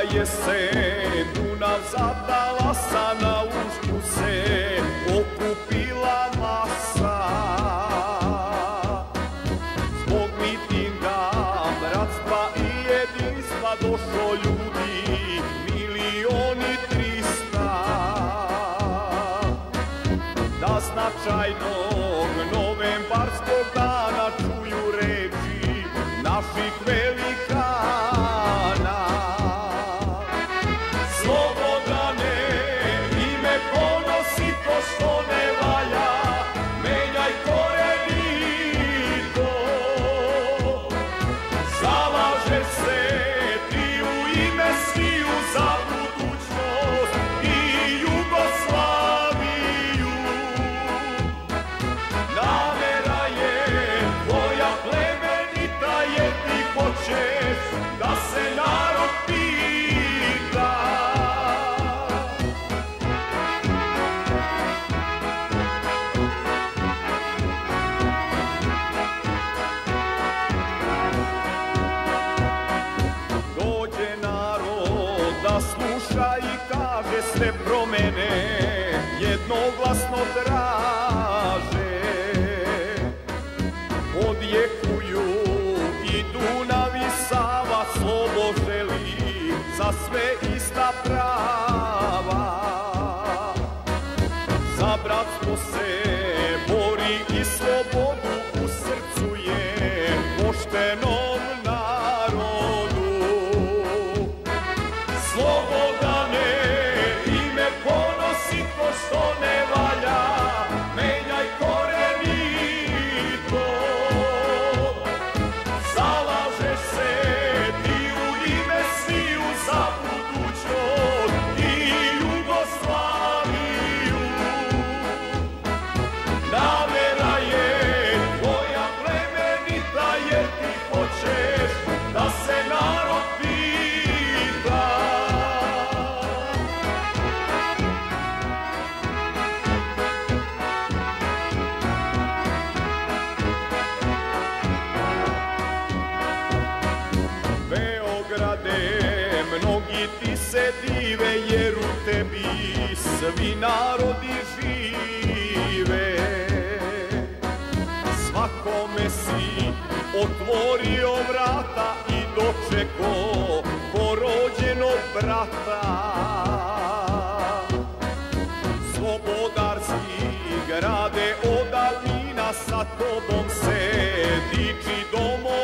jesen, Dunav zatalasa, na Učku se okupila masa. Zbog mitinga, bratstva i jedinstva došlo ljudi, 1.300.000. Da značajnog novembarskog dana čuju reči naših velikana. Slobodane, ime ponosi to što ne valja, menjaj korenito. Zalaže se ti u ime sviju za budućnost i Jugoslaviju. Namera je tvoja plemenita, jer ti hoćeš da se narod pita. Dođe narod da sluša i kaže sve promene, jednoglasno traže. Odjekuju i Dunav i Sava, slobo želi za sve ista prava. Za bratstvo se bori i slobodu u srcu je poštenom narodu. Slobodane, ime ponosi to što ne valja, menjaj korenito. Zalažeš se ti u ime sviju za budućnost i Jugoslaviju. Namera je tvoja plemenita, jer ti hoćeš da se narod pita. Beograde, mnogi ti se dive, jer u tebi svi narodi žive. Svakome si otvorio vrata i dočeko porođenog brata. Slobodarski grade od davnina, sa tobom se diči domo